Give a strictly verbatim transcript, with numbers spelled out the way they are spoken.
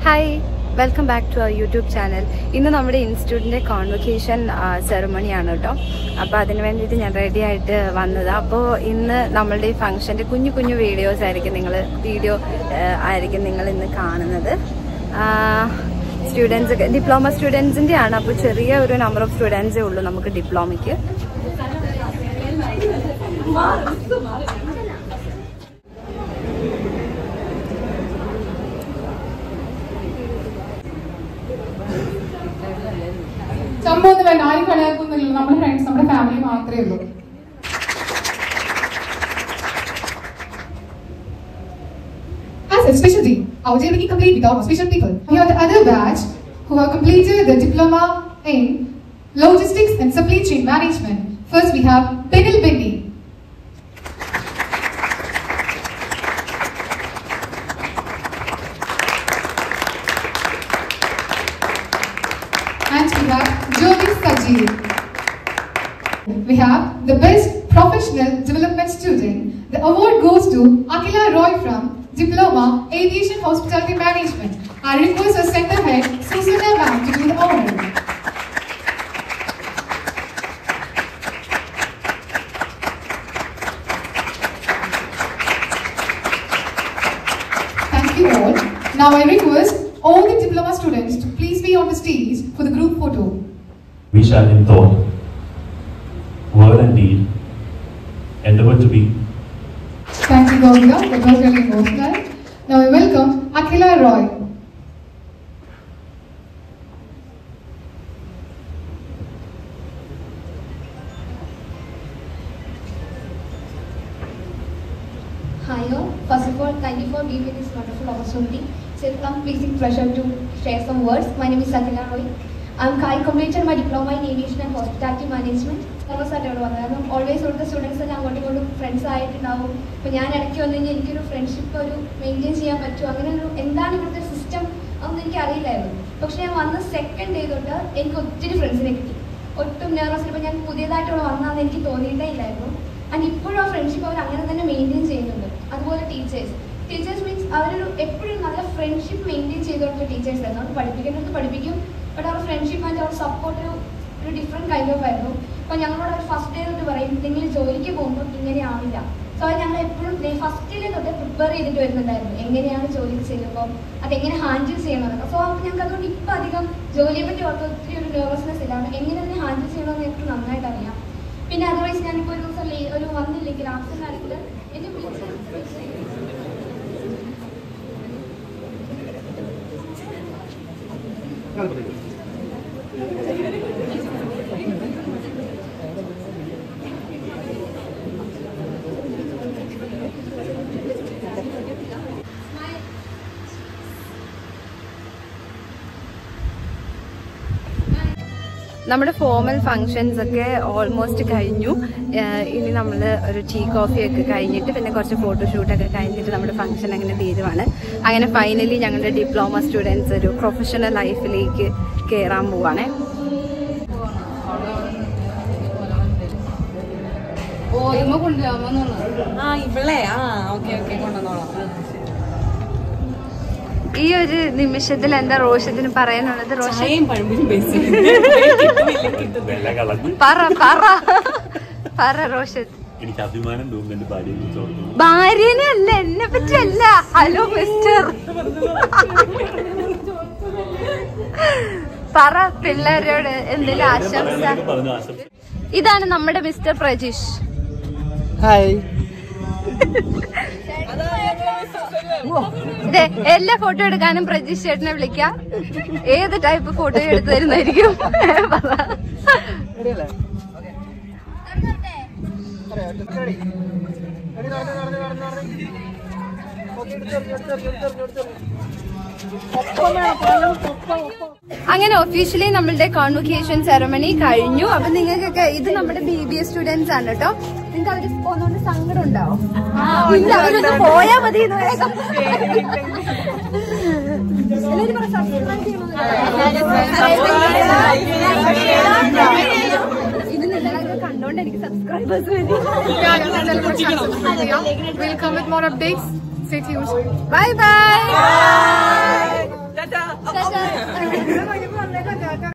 Hi, welcome back to our YouTube channel. ഇന്ന് നമ്മുടെ ഇൻസ്റ്റിറ്റ്യൂട്ടിൻ്റെ convocation സെറമണിയാണ് കേട്ടോ. അപ്പോൾ അതിന് വേണ്ടിയിട്ട് ഞാൻ റെഡി ആയിട്ട് വന്നത്. അപ്പോൾ ഇന്ന് നമ്മളുടെ ഈ ഫംഗ്ഷൻ്റെ കുഞ്ഞു കുഞ്ഞു വീഡിയോസ് ആയിരിക്കും നിങ്ങൾ വീഡിയോ ആയിരിക്കും നിങ്ങൾ ഇന്ന് കാണുന്നത്. സ്റ്റുഡൻസ് ഡിപ്ലോമ സ്റ്റുഡൻസിൻ്റെ ആണ്. അപ്പോൾ ചെറിയ ഒരു നമ്പർ ഓഫ് സ്റ്റുഡൻസേ ഉള്ളൂ നമുക്ക് ഡിപ്ലോമയ്ക്ക്. സംഭവം വേണ്ട, ആരും കളിയാക്കൊന്നുമില്ല. നമ്മുടെ ഫ്രണ്ട്സ്, നമ്മുടെ ഫാമിലി മാത്രമേ ഉള്ളൂ. As a specialty, our day will be complete without special people. We are the other batch who have completed the diploma in logistics and supply chain management. First, we have Benil Benny. And we have Jyoti Sajid. We have the best professional development student. The award goes to Akila Roy from Diploma Aviation Hospitality Management. I request our center head Susana Ma'am to do the honor. Thank you all. Now I request all the diploma students to please be on the stage for the group photo. We shall in thought, word and deed endeavor to be. Thank you, Govina. That was really emotional. Now I welcome Akila Roy. Hi all. First of all, thank you for giving me this wonderful opportunity. It's a pleasing pleasure to share some words. My name is Akila Roy. I'm I completed my diploma in aviation and hospitality management. കാരണം always ഇവിടുത്തെ students തന്നെ അങ്ങോട്ടും ഇങ്ങോട്ടും friends ആയിട്ടുണ്ടാവും. അപ്പോൾ ഞാൻ ഇടയ്ക്ക് വന്നു കഴിഞ്ഞാൽ എനിക്കൊരു ഫ്രണ്ട്ഷിപ്പ് ഒരു മെയിൻറ്റെയിൻ ചെയ്യാൻ പറ്റുമോ, അങ്ങനെ ഒരു എന്താണ് ഇവിടുത്തെ സിസ്റ്റം അതൊന്നും എനിക്ക് അറിയില്ലായിരുന്നു. പക്ഷെ ഞാൻ വന്ന സെക്കൻഡ് ഡേ തൊട്ട് എനിക്ക് ഒത്തിരി ഫ്രണ്ട്സിനെ കിട്ടി. ഒട്ടും നെർവസ്, ഇപ്പോൾ ഞാൻ പുതിയതായിട്ടുള്ള വന്നതെന്ന് എനിക്ക് തോന്നിയിട്ടേ ഇല്ലായിരുന്നു. ആൻഡ് ഇപ്പോഴും ആ ഫ്രണ്ട്ഷിപ്പ് അവർ അങ്ങനെ തന്നെ മെയിൻറ്റെയിൻ ചെയ്യുന്നുണ്ട്. അതുപോലെ ടീച്ചേഴ്സ് ടീച്ചേഴ്സ് മീൻസ് അവരൊരു എപ്പോഴും നല്ല ഫ്രണ്ട്ഷിപ്പ് മെയിൻറ്റെയിൻ ചെയ്തുകൊണ്ടുള്ള ടീച്ചേഴ്സ് ആയിരുന്നു. അവർ പഠിപ്പിക്കേണ്ടത് പഠിപ്പിക്കും, but our friendship and our support ഒരു ഒരു ഡിഫറെൻറ്റ് കൈൻഡ് ഓഫ് ആയിരുന്നു. അപ്പോൾ ഞങ്ങളോട് അവർ ഫസ്റ്റ് ഡേ തൊട്ട് പറയും നിങ്ങൾ ജോലിക്ക് പോകുമ്പോൾ ഇങ്ങനെ ആവില്ല. സോ അത് ഞങ്ങൾ എപ്പോഴും ഫസ്റ്റ് ഡേ തൊട്ട് പ്രിപ്പയർ ചെയ്തിട്ട് വരുന്നുണ്ടായിരുന്നു, എങ്ങനെയാണ് ജോലിക്ക് ചെയ്യുമ്പോൾ അതെങ്ങനെ ഹാൻഡിൽ ചെയ്യണമെന്നൊക്കെ. സോ അപ്പോൾ ഞങ്ങൾക്ക് അതുകൊണ്ട് ഇപ്പം അധികം ജോലിയെ പറ്റി ഓർത്ത് ഒത്തിരി ഒരു നെർവസ്നെസ് ഇല്ലാണ്ട് എങ്ങനെ തന്നെ ഹാൻഡിൽ ചെയ്യണമെന്ന് എനിക്ക് നന്നായിട്ട് അറിയാം. പിന്നെ അതർവൈസ് ഞാനിപ്പോൾ ഒരു ദിവസം ഒരു വന്നില്ലെങ്കിൽ ആബ്സെൻ്റ് ആണെങ്കിൽ എന്നെ വിളിച്ച് നമ്മുടെ ഫോമൽ ഫങ്ഷൻസ് ഒക്കെ ഓൾമോസ്റ്റ് കഴിഞ്ഞു. ഇനി നമ്മൾ ഒരു ടീ കോഫി ഒക്കെ കഴിഞ്ഞിട്ട് പിന്നെ കുറച്ച് ഫോട്ടോഷൂട്ടൊക്കെ കഴിഞ്ഞിട്ട് നമ്മുടെ ഫംഗ്ഷൻ അങ്ങനെ തീരുവാണ്. അങ്ങനെ ഫൈനലി ഞങ്ങളുടെ ഡിപ്ലോമ സ്റ്റുഡൻസ് ഒരു പ്രൊഫഷണൽ ലൈഫിലേക്ക് കയറാൻ പോവാണ്. ഈ ഒരു നിമിഷത്തിൽ എന്താ റോഷത്തിന് പറയാനുള്ളത്? റോഷൻ പറ പറ പറ റോഷൻ. എനിക്ക് അഭിമാനം തോന്നുന്നുണ്ട് ഭാര്യയെ ഭാര്യനെ അല്ല, എന്നെ പറ്റിയല്ല. ഹലോ മിസ്റ്റർ പറ പിള്ളേരോട് എന്തെങ്കിലും ആശംസ. ഇതാണ് നമ്മുടെ മിസ്റ്റർ പ്രജീഷ്. ഹായ്. ഇതെ എല്ലാ ഫോട്ടോ എടുക്കാനും പ്രജീഷ് ചേട്ടനെ വിളിക്കാം. ഏത് ടൈപ്പ് ഫോട്ടോ എടുത്തു തരുന്നതായിരിക്കും. അങ്ങനെ ഒഫീഷ്യലി നമ്മളുടെ കോൺവൊക്കേഷൻ സെറമണി കഴിഞ്ഞു. അപ്പൊ നിങ്ങൾക്കൊക്കെ ഇത് നമ്മുടെ ബി ബി എസ് സ്റ്റുഡൻസ് ആണ് കേട്ടോ. നിങ്ങൾക്ക് അവര് പോകുന്നോണ്ട് സങ്കടം ഉണ്ടാവും. ഇല്ല, അവരൊന്ന് പോയാ മതി. ഇത് നിങ്ങളൊക്കെ കണ്ടോണ്ട് എനിക്ക് സബ്സ്ക്രൈബേഴ്സ് വരും. We'll come with more updates. Stay tuned. Bye bye. Tata.